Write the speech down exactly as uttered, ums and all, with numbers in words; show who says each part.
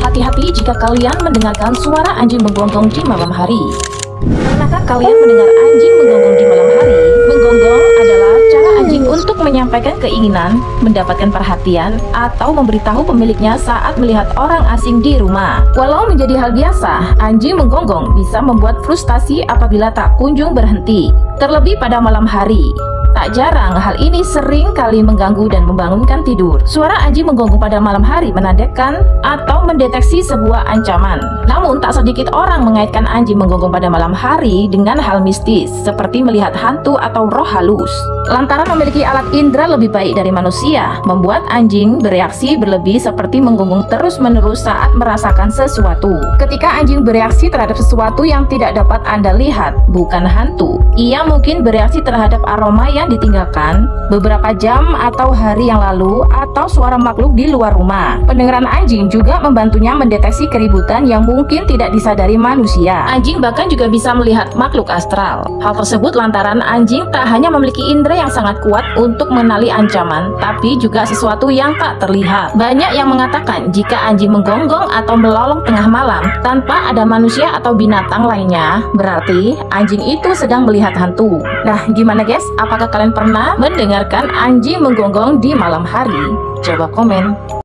Speaker 1: Hati-hati jika kalian mendengarkan suara anjing menggonggong di malam hari. Pernahkah kalian mendengar anjing menggonggong di malam hari? Menggonggong adalah cara anjing untuk menyampaikan keinginan, mendapatkan perhatian, atau memberitahu pemiliknya saat melihat orang asing di rumah. Walau menjadi hal biasa, anjing menggonggong bisa membuat frustasi apabila tak kunjung berhenti, terlebih pada malam hari. Tak jarang hal ini sering kali mengganggu dan membangunkan tidur. Suara anjing menggonggong pada malam hari menandakan atau mendeteksi sebuah ancaman. Namun tak sedikit orang mengaitkan anjing menggonggong pada malam hari dengan hal mistis, seperti melihat hantu atau roh halus. Lantaran memiliki alat indera lebih baik dari manusia, membuat anjing bereaksi berlebih seperti menggonggong terus-menerus saat merasakan sesuatu. Ketika anjing bereaksi terhadap sesuatu yang tidak dapat Anda lihat, bukan hantu, ia mungkin bereaksi terhadap aroma yang ditinggalkan beberapa jam atau hari yang lalu, atau suara makhluk di luar rumah. Pendengaran anjing juga membantunya mendeteksi keributan yang mungkin tidak disadari manusia. Anjing bahkan juga bisa melihat makhluk astral. Hal tersebut lantaran anjing tak hanya memiliki indera yang sangat kuat untuk mengenali ancaman, tapi juga sesuatu yang tak terlihat. Banyak yang mengatakan jika anjing menggonggong atau melolong tengah malam tanpa ada manusia atau binatang lainnya, berarti anjing itu sedang melihat hantu. Nah, gimana guys? Apakah kalian pernah mendengarkan anjing menggonggong di malam hari? Coba komen.